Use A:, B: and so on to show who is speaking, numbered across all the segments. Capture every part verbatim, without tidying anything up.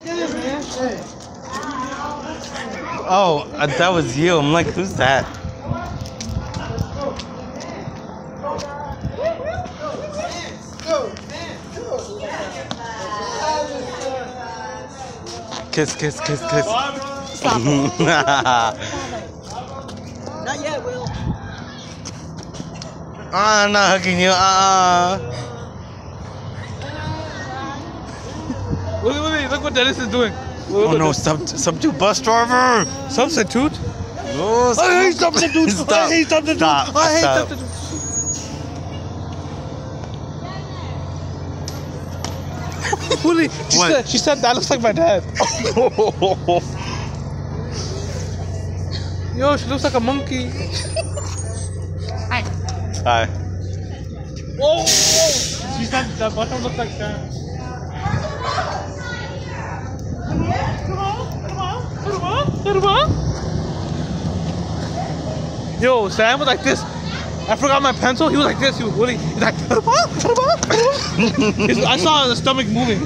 A: Oh, uh, that was you. I'm like, who's that? Kiss, kiss, kiss, kiss.
B: Stop. Not yet, Will.
A: Ah, I'm not hugging you. Ah.
C: Wait, wait, wait. Look what Dennis is doing.
A: Oh no, sub substitute bus driver.
C: Substitute?
A: No,
C: I hate substitute.
A: Stop.
C: I hate substitute.
A: Stop.
C: I hate
A: Stop.
C: substitute. Willie, she
A: What?
C: said, she said that looks like my dad. Yo, she looks like a monkey. Hi.
A: Hi.
C: Whoa, whoa. She said that bottom looks like that. Yo, Sam was like this. I forgot my pencil. He was like this. He was Willie. He's like. His, I saw the stomach moving.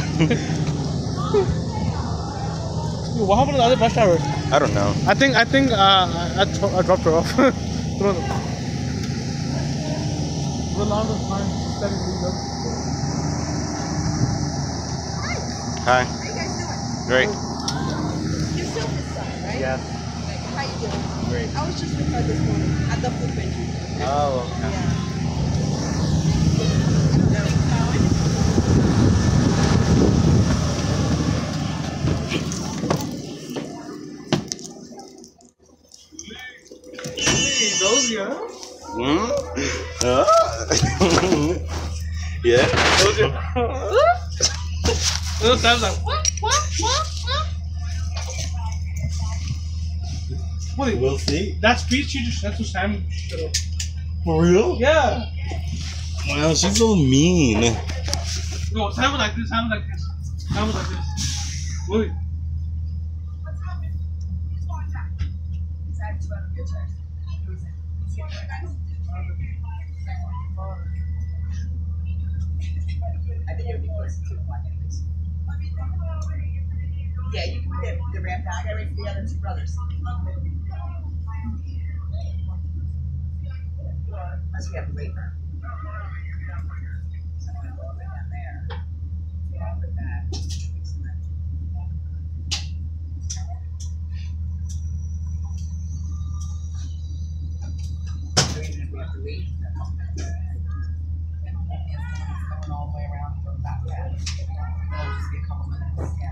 C: Yo, what happened to the other bus driver?
A: I don't know.
C: I think I think uh, I, I, I dropped her off. The alarm was fine. Steady, good.
A: Hi.
D: How you guys doing?
A: Great.
D: You're still his son, right?
A: Yeah.
D: How you doing?
A: Great.
D: I was just with her this morning at the food pantry.
A: Oh, okay.
D: Yeah.
C: Those, yeah.
A: Hmm? Uh? Yeah.
C: Those, yeah. Those Sam's like, what, what, what, what? Wait,
A: We'll see.
C: that speech you just that's what Sam shut up.
A: For real?
C: Yeah.
A: Wow, she's so mean.
C: No, Sam was like this, Sam was like this. Sam was like this. Wait.
D: What's happening? He's going back. He's had two other pictures. Who's it? He's going back. I think it would be close to two o'clock anyways. Yeah, you can put the, the ramp down. I gotta wait for the other two brothers. Unless we have to wait for him. So I'm gonna go right down there. Yeah, with that. So even if we have to wait, that's all right. Going all the way around and going back there. It'll just be a couple minutes. Yeah.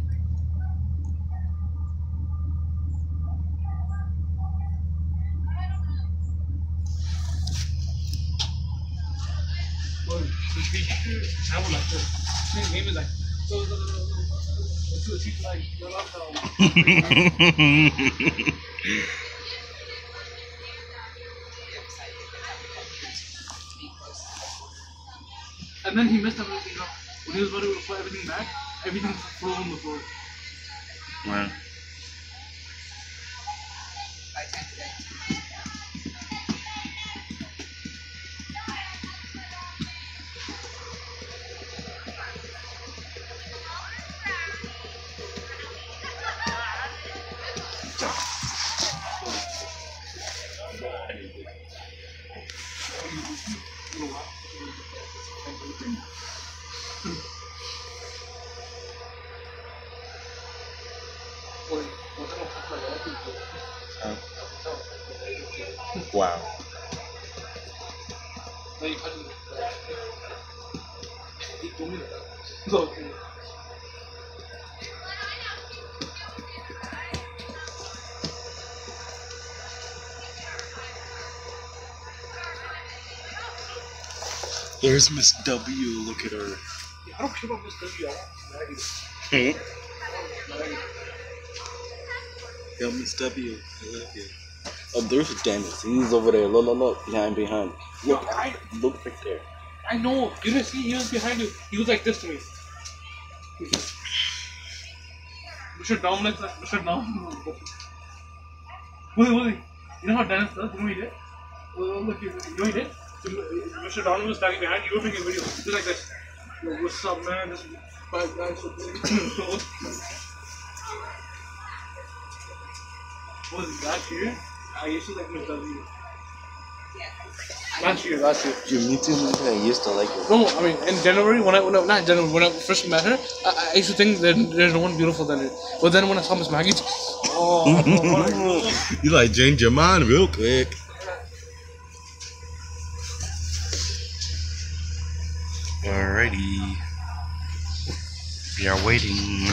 C: Well, the speech, Sam was like this. His name is like, so, so, so, so, so, so, she's like, you're not the. And then he messed up everything up. When he was about to put everything back, everything flew on the floor.
A: Wow.
D: By ten today.
A: Wow.
C: No, you can't do that. He told me that. So, okay.
A: There's Miss W. Look at her.
C: I don't care about Miss W. I want Maggie.
A: Hmm?
C: Maggie.
A: Yo, Miss W. I love you. Oh, there's Dennis. He's over there. Look, look, look. Behind, behind. Look,
C: Yo, I-
A: look right there.
C: I know. You didn't see. He was behind you. He was like this to me. Mister Dominic's like Mister Dominic. Wait, wait. You know how Dennis does? You know what he did? Well, look, you, you know what he did? Mister Dominic was standing behind you. You were making a video. He was like this. Yo, what's up, man? This Five guys with me. What was it, last year? I used to like Miss W. Last year, last year.
A: Dude, me too. Man. I used to like it.
C: No, I mean in January when I when I, not in January when I first met her, I, I used to think that there's no one beautiful than her. But then when I saw Miss Maggie, oh,
A: You like changed your mind real quick. Alrighty. We are waiting.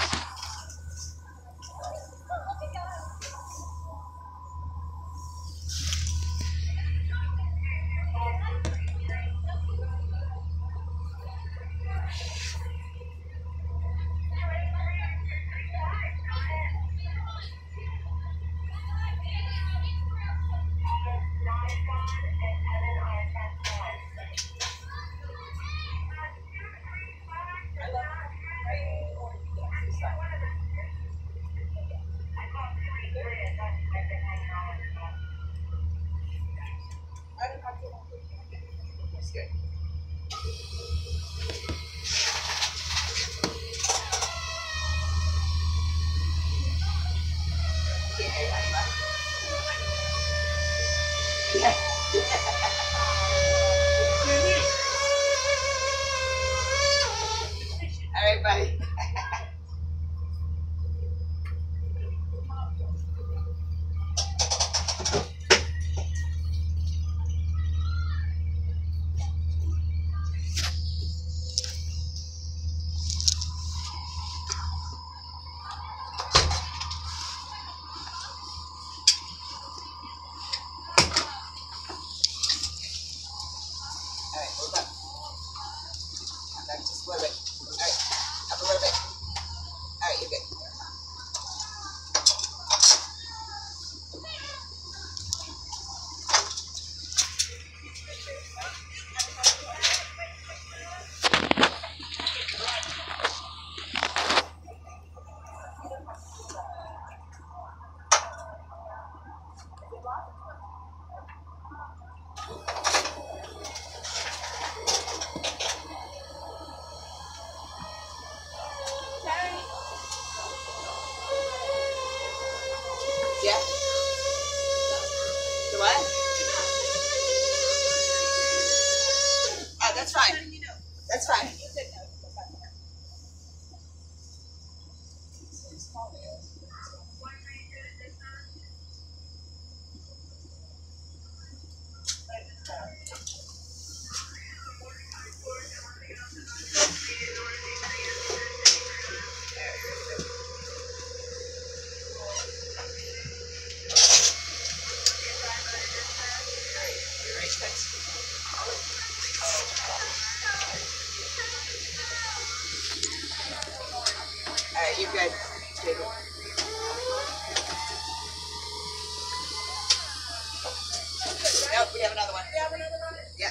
D: Alright, buddy. Alright, hold up. Come back just a little bit. Alright, up a little bit. Alright, you're good. Yeah? The what? Oh, that's fine. That's fine. Alright, you're good. Take it. Nope, we have another one. We have another one? Yeah.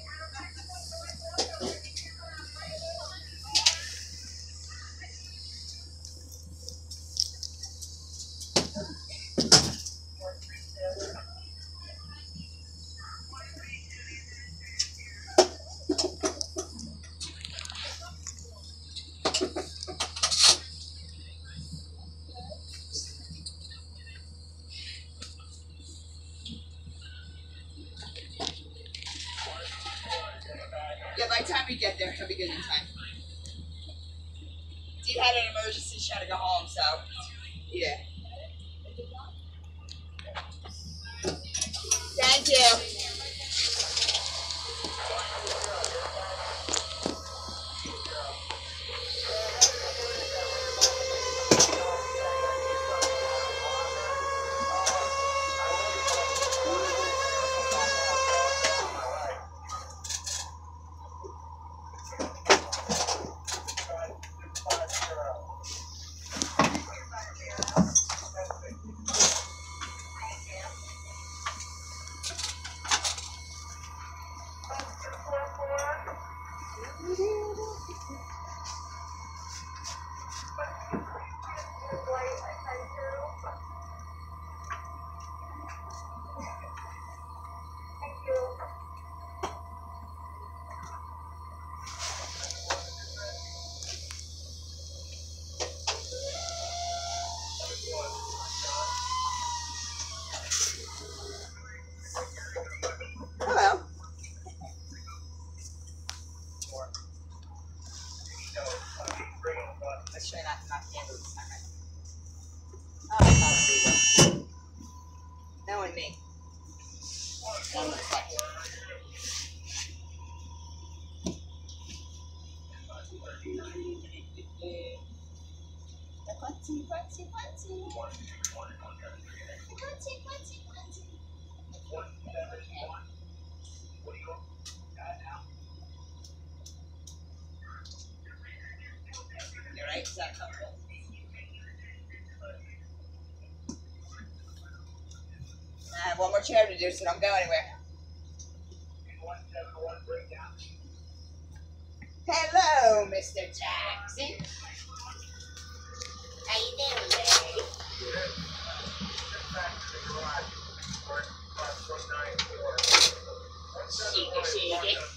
D: Yeah, by the time we get there, he'll be good in time. Dee had an emergency, she had to go home, so yeah. Thank you. Let's try not to knock the handle this time, right? Oh, I thought we will. Knowing me. That looks like it. Quanti, quanti, quanti. Quanti, quanti, quanti. You're right, is that comfortable? I have one more chair to do, so don't go anywhere. Hello, Mister Jackson. How you doing, baby? Shake it, shake it.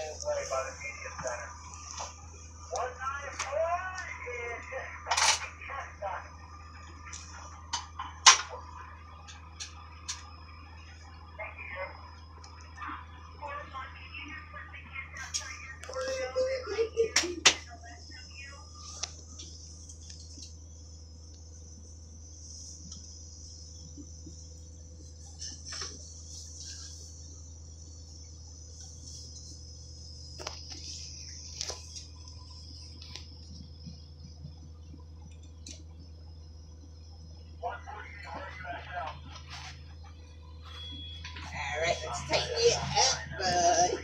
D: Alright, let's tighten it up, bud.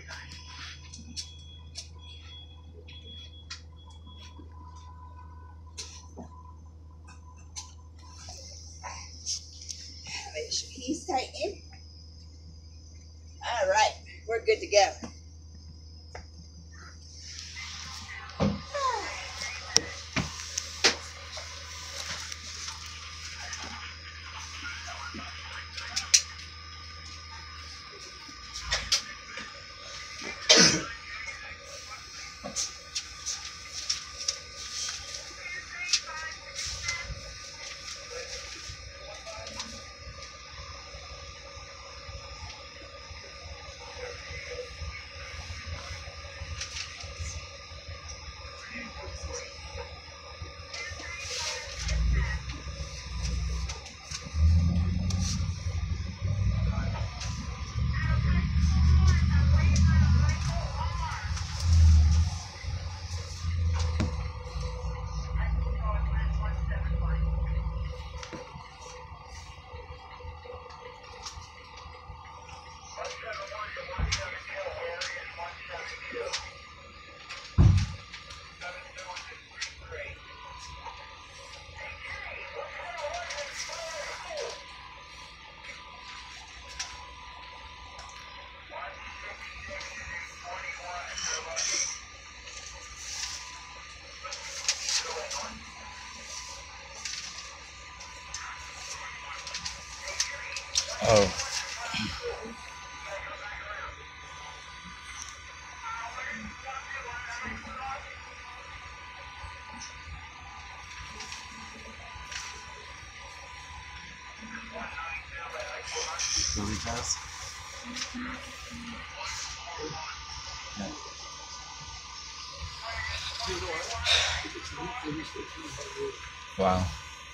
D: Make sure he's tightened. Alright, we're good to go.
A: Oh. Really fast? No. Wow.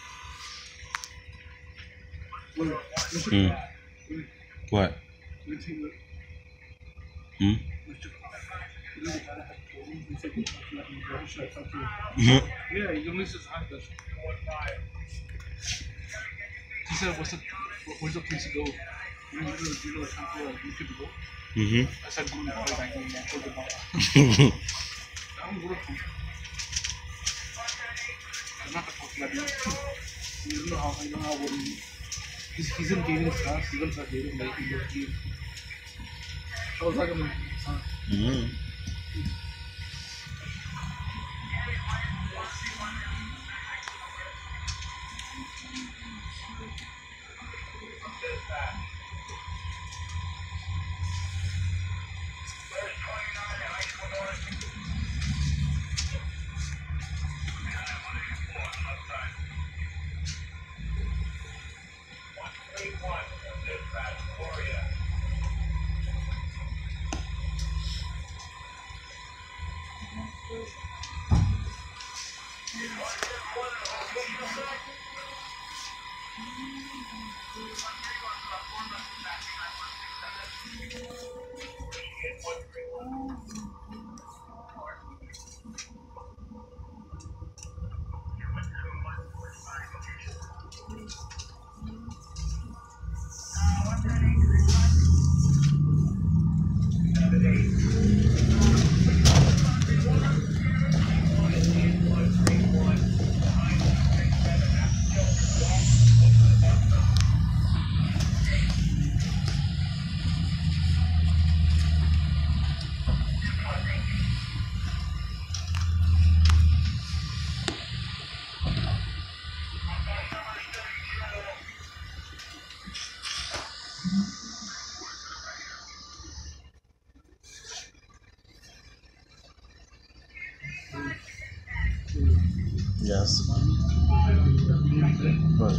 A: Hmm. What? Hmm? Mm-hmm.
C: Yeah, you missed his hand. He said, what's the, where's the place to go? You know, you know, you know, you could go.
A: Mm-hmm.
C: I said, go to the place, I go, I told him about that. I'm working. I'm not supposed to let you. You know how, you know how, what he, he's, he's in gaming class, he's going to start dating, like, he's going to game. I was like, I'm like,
A: Mm-hmm. Yes. What?